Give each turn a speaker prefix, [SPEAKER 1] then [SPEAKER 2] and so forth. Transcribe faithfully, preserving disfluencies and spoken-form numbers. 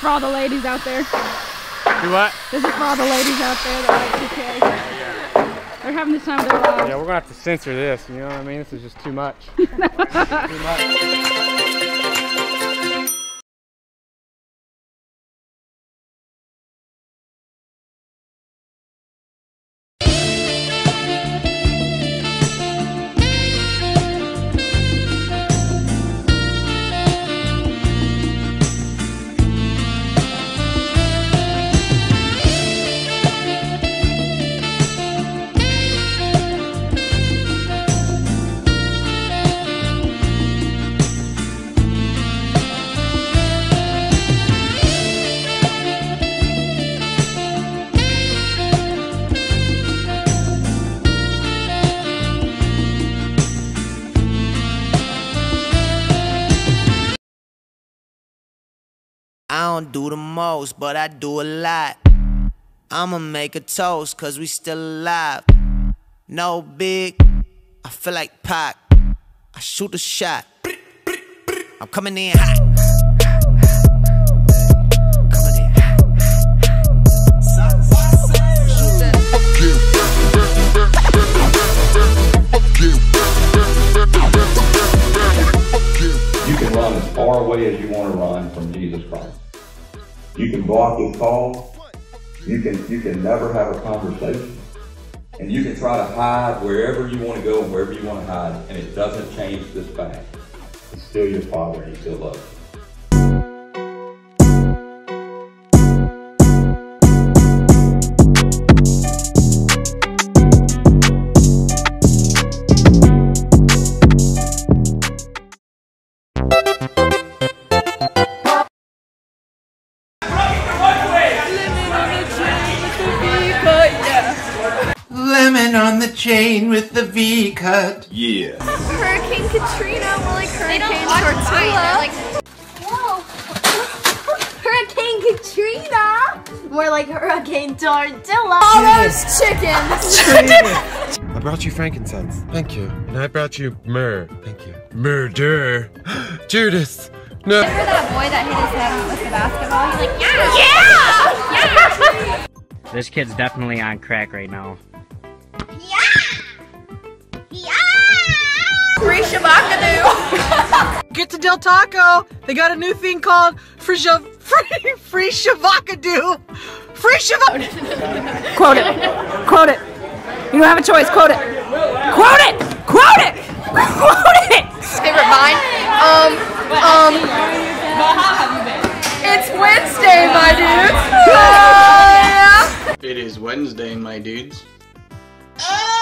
[SPEAKER 1] for all the ladies out there.
[SPEAKER 2] Do what?
[SPEAKER 1] This is for all the ladies out there that like two K. They're having the time of their lives.
[SPEAKER 2] Yeah, we're gonna have to censor this, you know what I mean? This is just too much. Too much.
[SPEAKER 3] I don't do the most, but I do a lot. I'ma make a toast, cause we still alive. No big, I feel like Pac. I shoot a shot. I'm coming in hot. Coming in
[SPEAKER 4] hot. You can run as far away as you want to run from Jesus Christ. You can block his call. You can you can never have a conversation. And you can try to hide wherever you want to go and wherever you want to hide, and it doesn't change this fact. He's still your father and he still loves you.
[SPEAKER 5] Lemon on the chain with the V cut.
[SPEAKER 4] Yeah.
[SPEAKER 1] Hurricane Katrina, more like Hurricane
[SPEAKER 6] Tortilla.
[SPEAKER 1] Like, whoa. Hurricane Katrina, more like Hurricane Tortilla. Almost chicken.
[SPEAKER 7] I brought you frankincense. Thank you. And I brought you myrrh. Thank you. Murder. Judas. No.
[SPEAKER 6] Remember that boy that hit his head with the basketball? He's like, yeah! Yeah! Yeah!
[SPEAKER 8] This kid's definitely on crack right now.
[SPEAKER 6] Yeah! Yeah! Free shabakadoo!
[SPEAKER 9] Get to Del Taco. They got a new thing called free shav free free shabakadoo. Free shabakadoo.
[SPEAKER 1] Quote it. Quote it. You don't have a choice. Quote it. Quote it. Quote it. Quote it.
[SPEAKER 6] Favorite vine? Um, um. It's Wednesday, my dudes. Uh, yeah.
[SPEAKER 10] It is Wednesday, my dudes.
[SPEAKER 6] Uh,